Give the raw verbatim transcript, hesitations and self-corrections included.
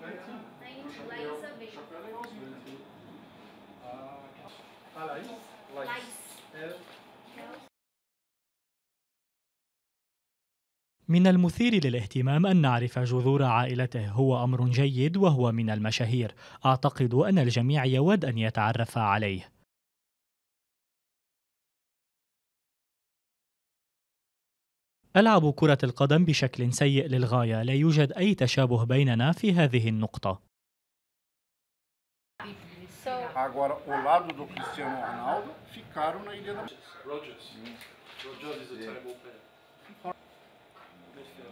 Laísa veio. Ah, Laís? Laís. من المثير للاهتمام أن نعرف جذور عائلته، هو أمر جيد وهو من المشاهير. أعتقد أن الجميع يود أن يتعرف عليه. ألعب كرة القدم بشكل سيء للغاية، لا يوجد أي تشابه بيننا في هذه النقطة. Agora, o lado do Cristiano Ronaldo ficaram na Ilha da... Rodgers. Rodgers is a terrible player.